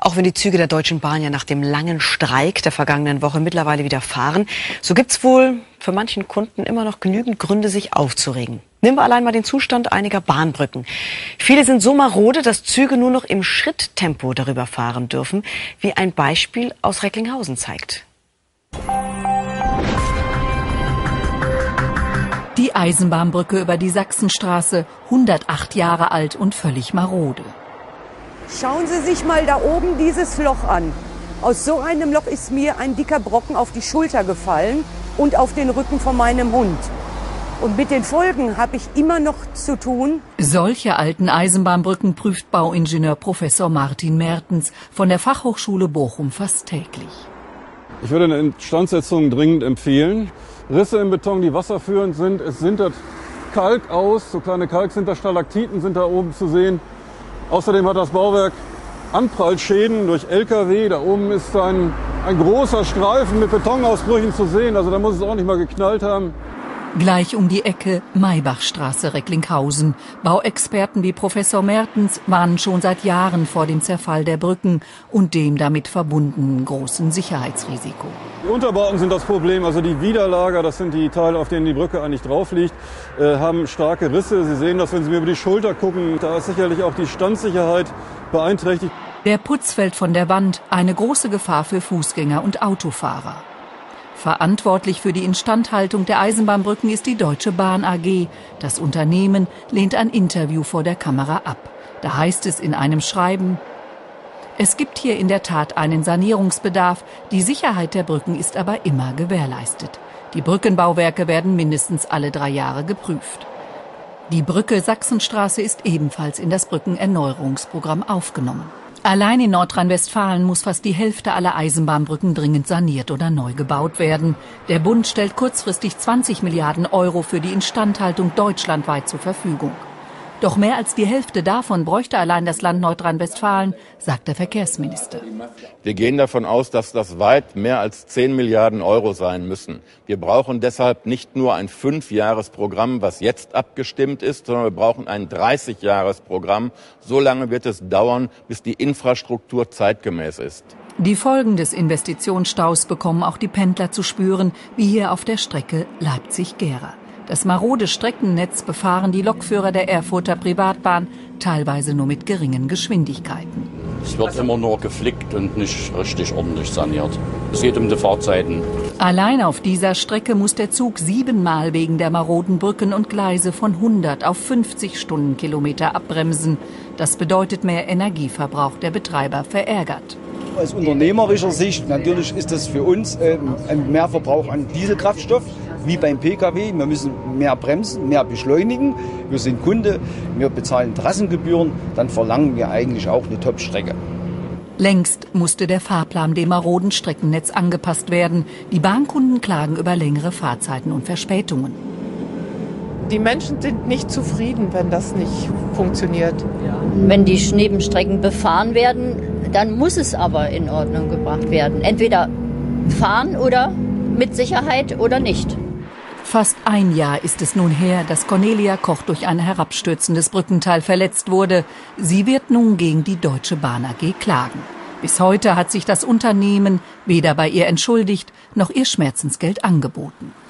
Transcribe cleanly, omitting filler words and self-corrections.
Auch wenn die Züge der Deutschen Bahn ja nach dem langen Streik der vergangenen Woche mittlerweile wieder fahren, so gibt's wohl für manchen Kunden immer noch genügend Gründe, sich aufzuregen. Nehmen wir allein mal den Zustand einiger Bahnbrücken. Viele sind so marode, dass Züge nur noch im Schritttempo darüber fahren dürfen, wie ein Beispiel aus Recklinghausen zeigt. Die Eisenbahnbrücke über die Sachsenstraße, 108 Jahre alt und völlig marode. Schauen Sie sich mal da oben dieses Loch an. Aus so einem Loch ist mir ein dicker Brocken auf die Schulter gefallen und auf den Rücken von meinem Hund. Und mit den Folgen habe ich immer noch zu tun. Solche alten Eisenbahnbrücken prüft Bauingenieur Professor Martin Mertens von der Fachhochschule Bochum fast täglich. Ich würde eine Instandsetzung dringend empfehlen. Risse im Beton, die wasserführend sind. Es sintert Kalk aus, so kleine Kalksinterdstalaktiten sind da oben zu sehen. Außerdem hat das Bauwerk Anprallschäden durch LKW. Da oben ist ein großer Streifen mit Betonausbrüchen zu sehen. Also da muss es auch nicht mal geknallt haben. Gleich um die Ecke Maybachstraße, Recklinghausen. Bauexperten wie Professor Mertens warnen schon seit Jahren vor dem Zerfall der Brücken und dem damit verbundenen großen Sicherheitsrisiko. Die Unterbauten sind das Problem. Also die Widerlager, das sind die Teile, auf denen die Brücke eigentlich drauf liegt, haben starke Risse. Sie sehen das, wenn Sie mir über die Schulter gucken. Da ist sicherlich auch die Standsicherheit beeinträchtigt. Der Putz fällt von der Wand, eine große Gefahr für Fußgänger und Autofahrer. Verantwortlich für die Instandhaltung der Eisenbahnbrücken ist die Deutsche Bahn AG. Das Unternehmen lehnt ein Interview vor der Kamera ab. Da heißt es in einem Schreiben: Es gibt hier in der Tat einen Sanierungsbedarf. Die Sicherheit der Brücken ist aber immer gewährleistet. Die Brückenbauwerke werden mindestens alle 3 Jahre geprüft. Die Brücke Sachsenstraße ist ebenfalls in das Brückenerneuerungsprogramm aufgenommen. Allein in Nordrhein-Westfalen muss fast die Hälfte aller Eisenbahnbrücken dringend saniert oder neu gebaut werden. Der Bund stellt kurzfristig 20 Milliarden Euro für die Instandhaltung deutschlandweit zur Verfügung. Doch mehr als die Hälfte davon bräuchte allein das Land Nordrhein-Westfalen, sagt der Verkehrsminister. Wir gehen davon aus, dass das weit mehr als 10 Milliarden Euro sein müssen. Wir brauchen deshalb nicht nur ein 5-Jahres-Programm, was jetzt abgestimmt ist, sondern wir brauchen ein 30-Jahres-Programm. So lange wird es dauern, bis die Infrastruktur zeitgemäß ist. Die Folgen des Investitionsstaus bekommen auch die Pendler zu spüren, wie hier auf der Strecke Leipzig-Gera. Das marode Streckennetz befahren die Lokführer der Erfurter Privatbahn teilweise nur mit geringen Geschwindigkeiten. Es wird immer nur geflickt und nicht richtig ordentlich saniert. Es geht um die Fahrzeiten. Allein auf dieser Strecke muss der Zug 7-mal wegen der maroden Brücken und Gleise von 100 auf 50 Stundenkilometer abbremsen. Das bedeutet mehr Energieverbrauch, der Betreiber verärgert. Aus unternehmerischer Sicht natürlich ist das für uns ein Mehrverbrauch an Dieselkraftstoff, wie beim Pkw. Wir müssen mehr bremsen, mehr beschleunigen. Wir sind Kunde, wir bezahlen Trassengebühren, dann verlangen wir eigentlich auch eine Top-Strecke. Längst musste der Fahrplan dem maroden Streckennetz angepasst werden. Die Bahnkunden klagen über längere Fahrzeiten und Verspätungen. Die Menschen sind nicht zufrieden, wenn das nicht funktioniert. Wenn die Nebenstrecken befahren werden, dann muss es aber in Ordnung gebracht werden. Entweder fahren oder mit Sicherheit oder nicht. Fast ein Jahr ist es nun her, dass Cornelia Koch durch ein herabstürzendes Brückenteil verletzt wurde. Sie wird nun gegen die Deutsche Bahn AG klagen. Bis heute hat sich das Unternehmen weder bei ihr entschuldigt noch ihr Schmerzensgeld angeboten.